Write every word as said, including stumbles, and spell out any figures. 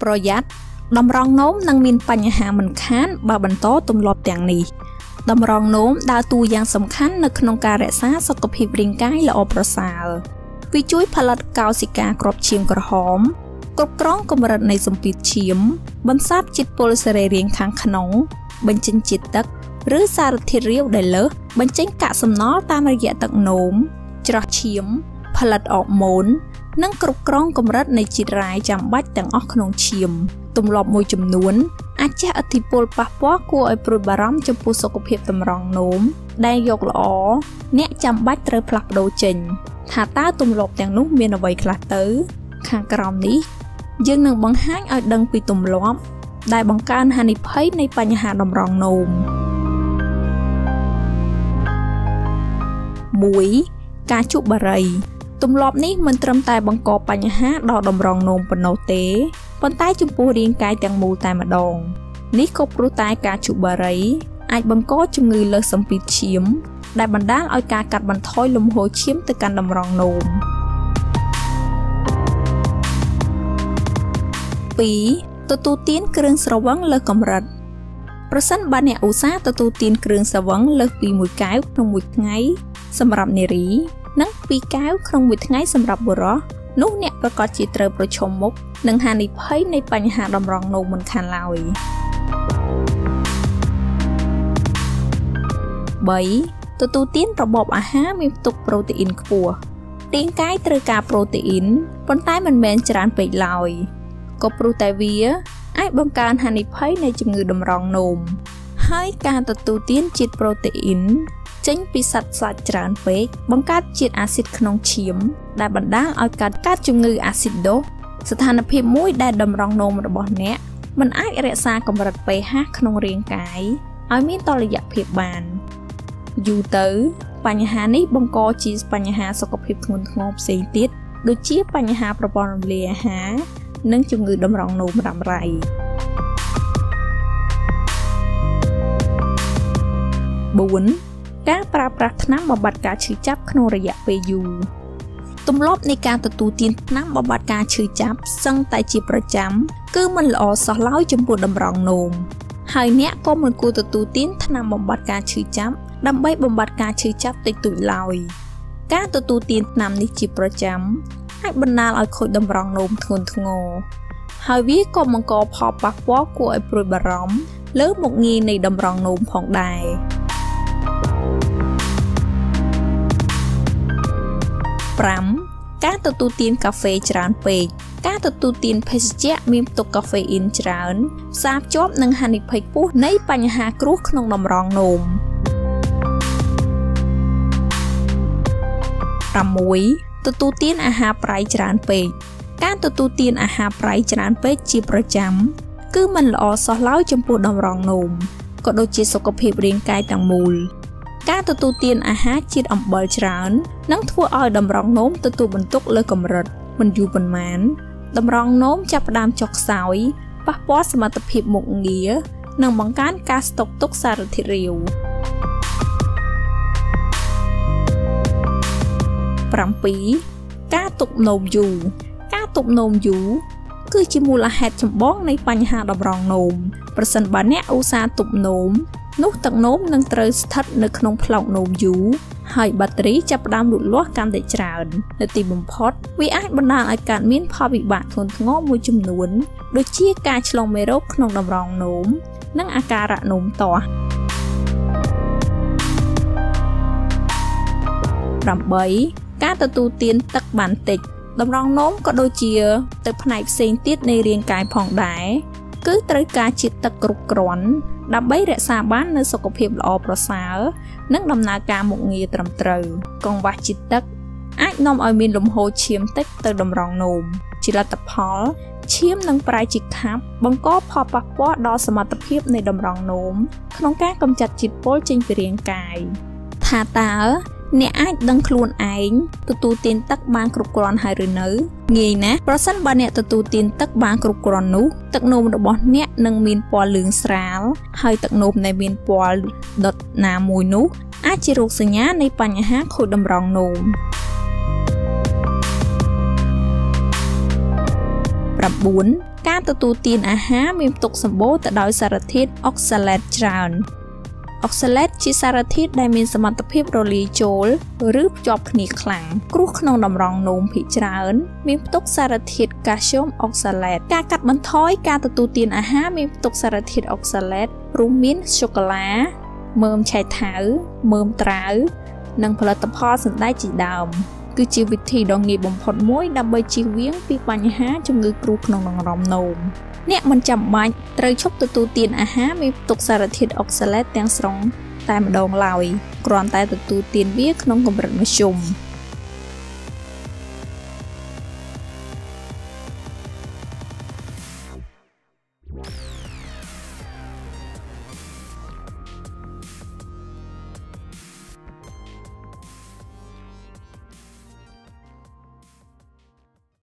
ប្រយ័ត្នតម្រងនោមនឹងមានបញ្ហាមិនខានបើបន្តទម្លាប់ទាំងនេះតម្រងនោមដើរតួយ៉ាងសំខាន់នៅក្នុងការរក្សាសុខភាពរាងកាយល្អប្រសើរវាជួយផលិតកោសិកាគ្រាប់ឈាមក្រហមគ្រប់គ្រងកម្រិតនៃសម្ពាធឈាមបន្សាបជាតិពុលសរីរាង្គខាងក្នុងបញ្ចេញជាតិទឹកឬសារធាតុរាវដែលលើសបញ្ចេញកាកសំណល់តាមរយៈទឹកនោមច្រោះឈាមផលិតអរម៉ូននិងគ្រប់គ្រងកម្រិតនៃជាតិរ៉ែចាំបាច់ទាំងអស់ក្នុងឈាមទម្លាប់មួយចំនួនអាចជះឥទ្ធិពលប៉ះពាល់គួរឲ្យព្រួយបារម្ភចំពោះសុខភាពតម្រងនោមដែលយកល្អអ្នកចាំបាច់ត្រូវផ្លាស់ប្ដូរចេញថាតើទម្លាប់ទាំងនោះមានអ្វីខ្លះទៅខាងក្រោមនេះយើងនឹងបង្ហាញឲ្យដឹងពីទម្លាប់ដែលបង្កើនហានិភ័យនៃបញ្ហាតម្រងនោមមួយការជក់បារីទម្លាប់នេះមិនត្រឹមតែបង្កបញ្ហាដល់តម្រងនោមប៉ុណ្ណោះទេប៉ុន្តែចំពោះរាងកាយទាំងមូលតែម្ដងនេះក៏ព្រោះតែការជក់បារីអាចបង្កជំងឺលើសសម្ពាធឈាមដែលបណ្ដាលឲ្យការកាត់បន្ថយលំហូរឈាមទៅកាន់តម្រងនោមពីរទទួលទានគ្រឿងស្រវឹងលើសកម្រិតប្រសិនបើអ្នកឧស្សាហ៍ទទួលទានគ្រឿងស្រវឹងលើសពីមួយកែវក្នុងមួយថ្ងៃសម្រាប់នារីនិងពីរកែវក្នុងមួយថ្ងៃសម្រាប់បុរសនោះអ្នកប្រកាសជាត្រូវប្រឈមមុខនឹងហានិភ័យនៃបញ្ហាតម្រងនោមមិនខានឡើយបីទទួលទានរបបអាហារមានផ្ទុកប្រូតេអ៊ីនខ្ពស់រាងកាយត្រូវការប្រូតេអ៊ីនប៉ុន្តែមិនមែនច្រើនពេកឡើយក៏ព្រោះតែវាអាចបង្កើនហានិភ័យនៃជំងឺតម្រងនោមហើយការទទួលទានជាតិប្រូតេអ៊ីនចេញពីសត្វសាច់ច្រើនពេកបង្កើតជាតិអាស៊ីតក្នុងឈាមដែលបណ្ដាលឲ្យកើតកើតជំងឺអាស៊ីដូសស្ថានភាពមួយដែលតម្រងនោមរបស់អ្នកមិនអាចរក្សាកម្រិត pH ក្នុងរាងកាយឲ្យមានតុល្យភាពបានយូរទៅបញ្ហានេះបង្កជាបញ្ហាសុខភាពធ្ងន់ធ្ងរផ្សេងទៀតដូចជាបញ្ហាប្រព័ន្ធរំលាយអាហារនិងជំងឺតម្រងនោមរ៉ាំរ៉ៃបួនការប្រើប្រាស់ថ្នាំបំបាត់ការឈឺចាប់ក្នុងរយៈពេលយូរទម្លាប់នៃការទទួលទានថ្នាំបំបាត់ការឈឺចាប់សឹងតែជាប្រចាំគឺមិនល្អសោះឡើយចំពោះតម្រងនោមហើយអ្នកក៏មិនគួរទទួលទានថ្នាំបំបាត់ការឈឺចាប់ដើម្បីបំបាត់ការឈឺចាប់តិចតួចឡើយការទទួលទានថ្នាំនេះជាប្រចាំអាចបណ្ដាលឲ្យខូចតម្រងនោមធ្ងន់ធ្ងរហើយវាក៏បង្កផលប៉ះពាល់គួរឲ្យព្រួយបារម្ភលើមុខងារនៃតម្រងនោមផងដែរប្រាំការទទួលទានកាហ្វេច្រើនពេកការទទួលទានភេសជ្ជៈមានផ្ទុកកាហ្វេអ៊ីនច្រើនផ្សារភ្ជាប់នឹងហានិភ័យខ្ពស់នៃបញ្ហាគ្រោះក្នុងតម្រងនោមប្រាំមួយទទួលទានអាហារប្រៃច្រើនពេកការទទួលទានអាហារប្រៃច្រើនពេកជាប្រចាំគឺមិនល្អសោះឡើយចំពោះតម្រងនោមក៏ដូចជាសុខភាពរាងកាយទាំងមូលការទទួលទានអាហារជាតិអំបិលច្រើននឹងធ្វើឲ្យតម្រងនោមទទួលបន្ទុកលើកម្រិតមិនយូរប៉ុន្មានតម្រងនោមចាប់ផ្ដើមចុះខ្សោយប៉ះពាល់សមត្ថភាពមុខងារនិងបង្កើនការស្តុកទុកសារធាតុរាវប្រាំពីរការទុកនោមយូរការទុកនោមយូរគឺជាមូលហេតុចម្បងនៃបញ្ហាតម្រងនោមប្រសិនបើអ្នកឧស្សាហ៍ទុកនោមនោះទឹកនោមនឹងត្រូវស្ថិតនៅក្នុងប្លោកនោមយូរហើយបាក់តេរីចាប់ផ្ដើមលូតលាស់កាន់តែច្រើននៅទីបំផុតវាអាចបណ្ដាលឲ្យកើតមានផលវិបាកធ្ងន់ធ្ងរមួយចំនួនដូចជាការឆ្លងមេរោគក្នុងតម្រងនោមនិងអាការៈនោមទាស់ប្រាំបីការទទួលទានទឹកបានតិចតម្រងនោមក៏ដូចជាទៅផ្នែកផ្សេងទៀតនៃរាងកាយផងដែរគឺត្រូវការជាតិទឹកគ្រប់គ្រាន់ដើម្បីរក្សាបាននូវសុខភាពល្អប្រសើរនិងដំណើរការមុខងារត្រឹមត្រូវកង្វះជាតិទឹកអាចនាំឲ្យមានលំហូរឈាមតិចទៅតម្រងនោមជាលទ្ធផលឈាមនឹងប្រែជាខាប់បង្កផលប៉ះពាល់ដល់សមត្ថភាពនៃតម្រងនោមក្នុងការកម្ចាត់ជាតិពុលចេញពីរាងកាយថាតើអ្នកអាចដឹងខ្លួនឯងទទួលទានទឹកបានគ្រប់គ្រាន់ហើយឬនៅងាយណាស់ប្រសិនបើអ្នកទទួលទានទឹកបានគ្រប់គ្រាន់នោះទឹកនោមរបស់អ្នកនឹងមានពណ៌លឿងស្រាលហើយទឹកនោមដែលមានពណ៌ដុតណាមួយនោះអាចជារោគសញ្ញានៃបញ្ហាខូចតម្រងនោមบbốnការទទួលទានអាហារមានផ្ទុកសម្បូរទៅដោយសារធាតុអុកសាឡេតច្រើនអុកសាឡេតជាសារធាតុដែលមានសមត្ថភាពរលាយចូលឬភ្ជាប់គ្នាខ្លាំងគ្រួសក្នុងតម្រងនោមភាគច្រើនមានផ្ទុកសារធាតុកាល់ស្យូមអុកសាឡេតការកាត់បន្ថយការទទួលទានអាហារមានផ្ទុកសារធាតុអុកសាឡេតរួមមានសូកូឡាមើមឆៃថាវមើមត្រាវនិងផលិតផលសណ្តែកជាដើមគឺជាវិធីដ៏ងាយបំផុតមួយដើម្បីជៀសវាងពីបញ្ហាជំងឺគ្រួសក្នុងដង្រំនោមអ្នកមិនចាំបាច់ត្រូវឈប់ទទួលទានអាហារមានផ្ទុកសារធាតុអុកសាឡេតទាំងស្រុងតែម្ដងឡើយគ្រាន់តែទទួលទានវាក្នុងកម្រិតមធ្យម